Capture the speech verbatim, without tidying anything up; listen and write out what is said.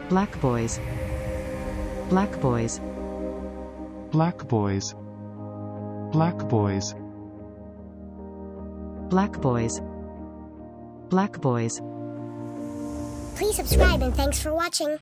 Blackboys. Blackboys. Blackboys. Blackboys. Blackboys. Blackboys. Please subscribe and thanks for watching.